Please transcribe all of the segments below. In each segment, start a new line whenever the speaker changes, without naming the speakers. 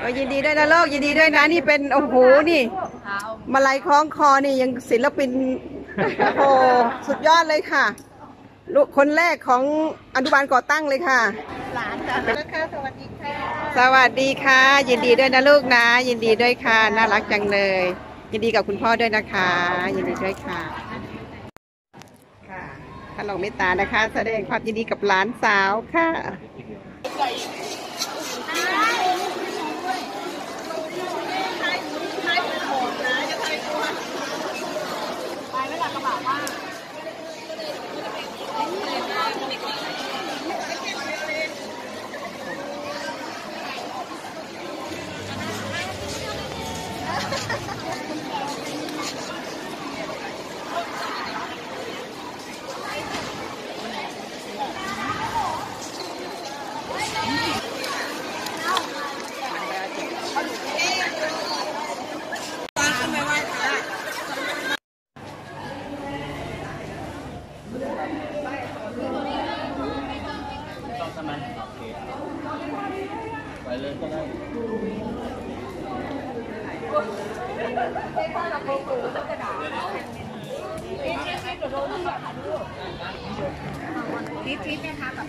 ก็ยินดีด้วยนะลูกยินดีด้วยนะนี่เป็นโอ้โหนี่มาลัยคล้องคอนี่ยังศิลปินโอ้สุดยอดเลยค่ะลูกคนแรกของอนุบาลก่อตั้งเลยค่ะหลานจ้ะนะคะสวัสดีค่ะสวัสดีค่ะยินดีด้วยนะลูกนะยินดีด้วยค่ะน่ารักจังเลยยินดีกับคุณพ่อด้วยนะคะยินดีด้วยค่ะค่ะท่านรองเมตตานะคะแสดงความยินดีกับหลานสาวค่ะ
ไปเลยก็ได้
คลิปนะคะแบบ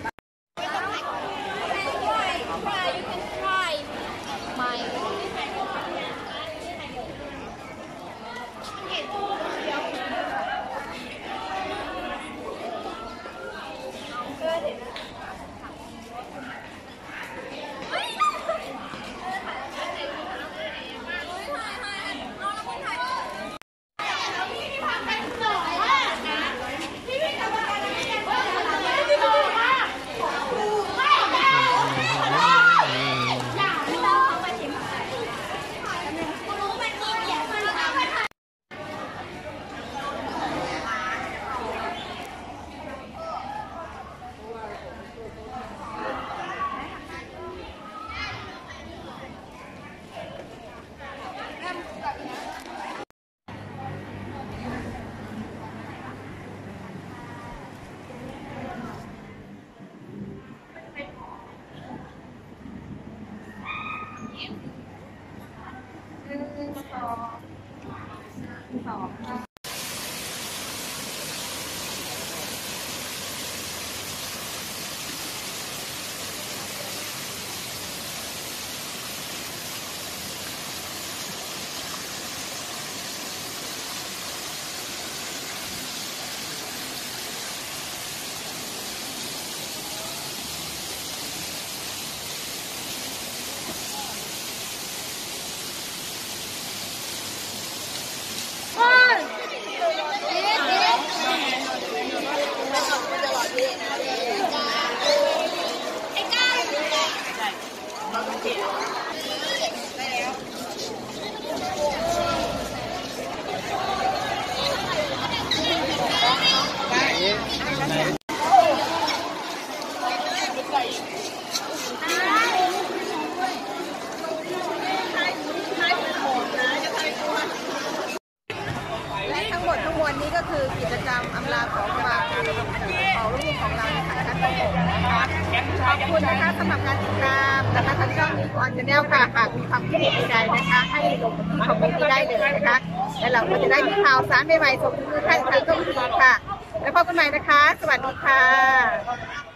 ทั้งหมดทั้งมวลนี้ก็คือกิจกรรมอำลาของฝากของลูกของเราในฐานะของผมนะคะขอบคุณนะคะสำหรับการติดตามนะคะทางช่องนี้ออนชาแนลค่ะหากมีความคิดเห็นใดๆนะคะให้ลงที่คอมเมนต์ที่ได้เลยนะคะและเราก็จะได้มีข่าวสารใหม่ๆส่งถึงท่านทางช่องทีค่ะแล้วพบกันใหม่นะคะสวัสดีค่ะ